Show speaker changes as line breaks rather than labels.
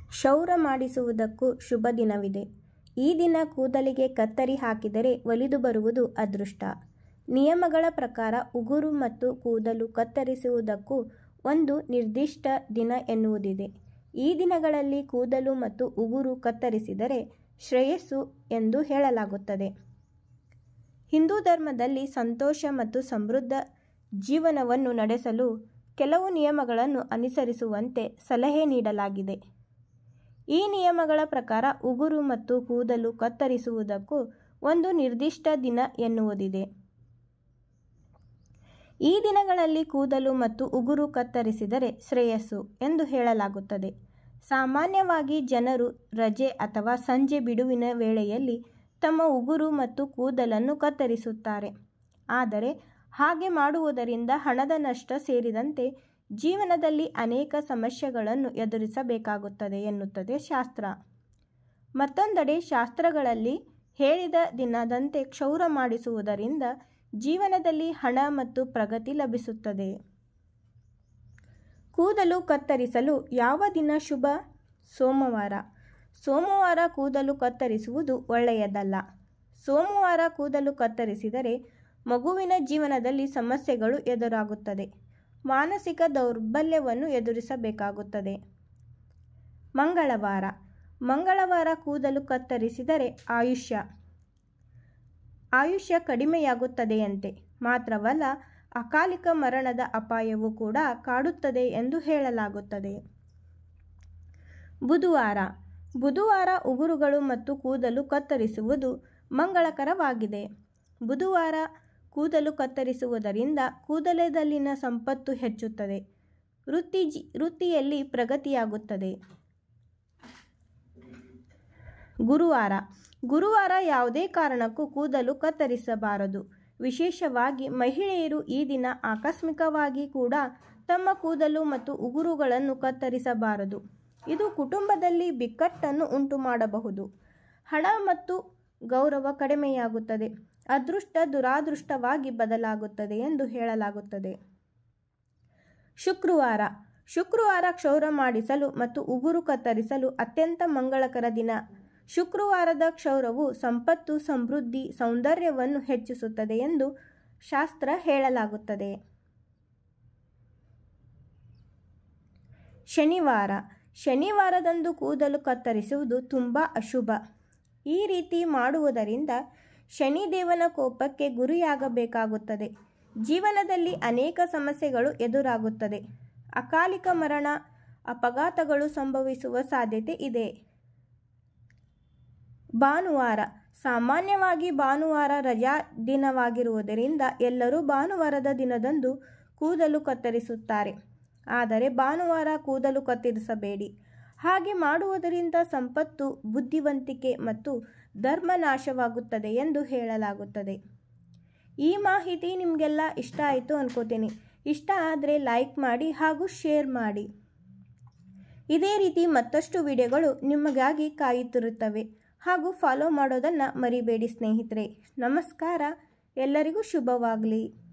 ಕ್ಷೌರ ಮಾಡಿಸುವುದಕ್ಕೂ ಶುಭ ದಿನವಿದೆ. ಈ ದಿನ ಕೂದಲಿಗೆ ಕತ್ತರಿ ಹಾಕಿದರೆ ಒಲಿದು ಬರುವುದು ಅದೃಷ್ಟ. ನಿಯಮಗಳ ಪ್ರಕಾರ ಉಗುರು ಮತ್ತು ಕೂದಲು ಕತ್ತರಿಸುವುದಕ್ಕೂ ಒಂದು ನಿರ್ದಿಷ್ಟ ದಿನ ಎನ್ನುವುದಿದೆ. ಈ ದಿನಗಳಲ್ಲಿ ಕೂದಲು ಮತ್ತು ಉಗುರು ಕತ್ತರಿಸಿದರೆ ಶ್ರೇಯಸ್ಸು ಎಂದು ಹೇಳಲಾಗುತ್ತದೆ. ಹಿಂದೂ ಧರ್ಮದಲ್ಲಿ ಸಂತೋಷ ಮತ್ತು ಸಮೃದ್ಧ ಜೀವನವನ್ನು ನಡೆಸಲು ಕೆಲವು ನಿಯಮಗಳನ್ನು ಅನುಸರಿಸುವಂತೆ ಸಲಹೆ ನೀಡಲಾಗಿದೆ. ಈ ನಿಯಮಗಳ ಪ್ರಕಾರ ಉಗುರು ಮತ್ತು ಕೂದಲು ಕತ್ತರಿಸುವುದಕ್ಕೂ ಒಂದು ನಿರ್ದಿಷ್ಟ ದಿನ ಎನ್ನುವುದಿದೆ. ಈ ದಿನಗಳಲ್ಲಿ ಕೂದಲು ಮತ್ತು ಉಗುರು ಕತ್ತರಿಸಿದರೆ ಶ್ರೇಯಸ್ಸು ಎಂದು ಹೇಳಲಾಗುತ್ತದೆ. ಸಾಮಾನ್ಯವಾಗಿ ಜನರು ರಜೆ ಅಥವಾ ಸಂಜೆ ಬಿಡುವಿನ ವೇಳೆಯಲ್ಲಿ ತಮ್ಮ ಉಗುರು ಮತ್ತು ಕೂದಲನ್ನು ಕತ್ತರಿಸುತ್ತಾರೆ. ಆದರೆ ಹಾಗೆ ಮಾಡುವುದರಿಂದ ಹಣದ ನಷ್ಟ ಸೇರಿದಂತೆ ಜೀವನದಲ್ಲಿ ಅನೇಕ ಸಮಸ್ಯೆಗಳನ್ನು ಎದುರಿಸಬೇಕಾಗುತ್ತದೆ ಎನ್ನುತ್ತದೆ ಶಾಸ್ತ್ರ. ಮತ್ತೊಂದೆಡೆ ಶಾಸ್ತ್ರಗಳಲ್ಲಿ ಹೇಳಿದ ದಿನದಂತೆ ಕ್ಷೌರ ಮಾಡಿಸುವುದರಿಂದ ಜೀವನದಲ್ಲಿ ಹಣ ಮತ್ತು ಪ್ರಗತಿ ಲಭಿಸುತ್ತದೆ. ಕೂದಲು ಕತ್ತರಿಸಲು ಯಾವ ದಿನ ಶುಭ? ಸೋಮವಾರ. ಸೋಮವಾರ ಕೂದಲು ಕತ್ತರಿಸುವುದು ಒಳ್ಳೆಯದಲ್ಲ. ಸೋಮವಾರ ಕೂದಲು ಕತ್ತರಿಸಿದರೆ ಮಗುವಿನ ಜೀವನದಲ್ಲಿ ಸಮಸ್ಯೆಗಳು ಎದುರಾಗುತ್ತದೆ. ಮಾನಸಿಕ ದೌರ್ಬಲ್ಯವನ್ನು ಎದುರಿಸಬೇಕಾಗುತ್ತದೆ. ಮಂಗಳವಾರ. ಮಂಗಳವಾರ ಕೂದಲು ಕತ್ತರಿಸಿದರೆ ಆಯುಷ್ಯ ಕಡಿಮೆಯಾಗುತ್ತದೆಯಂತೆ. ಮಾತ್ರವಲ್ಲ, ಅಕಾಲಿಕ ಮರಣದ ಅಪಾಯವು ಕೂಡ ಕಾಡುತ್ತದೆ ಎಂದು ಹೇಳಲಾಗುತ್ತದೆ. ಬುಧವಾರ. ಬುಧವಾರ ಉಗುರುಗಳು ಮತ್ತು ಕೂದಲು ಕತ್ತರಿಸುವುದು ಮಂಗಳಕರವಾಗಿದೆ. ಬುಧವಾರ ಕೂದಲು ಕತ್ತರಿಸುವುದರಿಂದ ಕೂದಲದಲ್ಲಿನ ಸಂಪತ್ತು ಹೆಚ್ಚುತ್ತದೆ. ವೃತ್ತಿಯಲ್ಲಿ ಪ್ರಗತಿಯಾಗುತ್ತದೆ. ಗುರುವಾರ. ಗುರುವಾರ ಯಾವುದೇ ಕಾರಣಕ್ಕೂ ಕೂದಲು ಕತ್ತರಿಸಬಾರದು. ವಿಶೇಷವಾಗಿ ಮಹಿಳೆಯರು ಈ ದಿನ ಆಕಸ್ಮಿಕವಾಗಿ ಕೂಡ ತಮ್ಮ ಕೂದಲು ಮತ್ತು ಉಗುರುಗಳನ್ನು ಕತ್ತರಿಸಬಾರದು. ಇದು ಕುಟುಂಬದಲ್ಲಿ ಬಿಕ್ಕಟ್ಟನ್ನು ಉಂಟು ಮಾಡಬಹುದು. ಹಣ ಮತ್ತು ಗೌರವ ಕಡಿಮೆಯಾಗುತ್ತದೆ. ಅದೃಷ್ಟ ದುರಾದೃಷ್ಟವಾಗಿ ಬದಲಾಗುತ್ತದೆ ಎಂದು ಹೇಳಲಾಗುತ್ತದೆ. ಶುಕ್ರವಾರ. ಶುಕ್ರವಾರ ಕ್ಷೌರ ಮಾಡಿಸಲು ಮತ್ತು ಉಗುರು ಕತ್ತರಿಸಲು ಅತ್ಯಂತ ಮಂಗಳಕರ ದಿನ. ಶುಕ್ರವಾರದ ಕ್ಷೌರವು ಸಂಪತ್ತು, ಸಮೃದ್ಧಿ, ಸೌಂದರ್ಯವನ್ನು ಹೆಚ್ಚಿಸುತ್ತದೆ ಎಂದು ಶಾಸ್ತ್ರ ಹೇಳಲಾಗುತ್ತದೆ. ಶನಿವಾರ. ಶನಿವಾರದಂದು ಕೂದಲು ಕತ್ತರಿಸುವುದು ತುಂಬ ಅಶುಭ. ಈ ರೀತಿ ಮಾಡುವುದರಿಂದ ಶನಿದೇವನ ಕೋಪಕ್ಕೆ ಗುರಿಯಾಗಬೇಕಾಗುತ್ತದೆ. ಜೀವನದಲ್ಲಿ ಅನೇಕ ಸಮಸ್ಯೆಗಳು ಎದುರಾಗುತ್ತದೆ. ಅಕಾಲಿಕ ಮರಣ, ಅಪಘಾತಗಳು ಸಂಭವಿಸುವ ಸಾಧ್ಯತೆ ಇದೆ. ಭಾನುವಾರ. ಸಾಮಾನ್ಯವಾಗಿ ಭಾನುವಾರ ರಜಾ ದಿನವಾಗಿರುವುದರಿಂದ ಎಲ್ಲರೂ ಭಾನುವಾರದ ದಿನದಂದು ಕೂದಲು ಕತ್ತರಿಸುತ್ತಾರೆ. ಆದರೆ ಭಾನುವಾರ ಕೂದಲು ಕತ್ತರಿಸಬೇಡಿ. ಹಾಗೆ ಮಾಡುವುದರಿಂದ ಸಂಪತ್ತು, ಬುದ್ಧಿವಂತಿಕೆ ಮತ್ತು ಧರ್ಮ ನಾಶವಾಗುತ್ತದೆ ಎಂದು ಹೇಳಲಾಗುತ್ತದೆ. ಈ ಮಾಹಿತಿ ನಿಮಗೆಲ್ಲ ಇಷ್ಟ ಆಯಿತು ಅನ್ಕೋತೀನಿ. ಇಷ್ಟ ಆದರೆ ಲೈಕ್ ಮಾಡಿ ಹಾಗೂ ಶೇರ್ ಮಾಡಿ. ಇದೇ ರೀತಿ ಮತ್ತಷ್ಟು ವಿಡಿಯೋಗಳು ನಿಮಗಾಗಿ ಕಾಯುತ್ತಿರುತ್ತವೆ. ಹಾಗೂ ಫಾಲೋ ಮಾಡೋದನ್ನು ಮರಿಬೇಡಿ ಸ್ನೇಹಿತರೆ. ನಮಸ್ಕಾರ. ಎಲ್ಲರಿಗೂ ಶುಭವಾಗಲಿ.